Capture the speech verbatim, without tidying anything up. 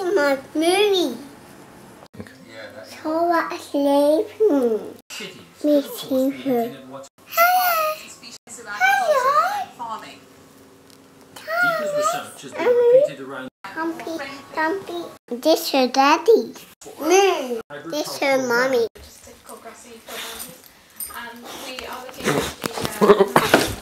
watching my movie. Okay. So I sleeping. Meeting her. Deepa's research has been repeated around. Dumpy, Dumpy. This her daddy. No, this her mommy. Just difficult grassy and we are looking at the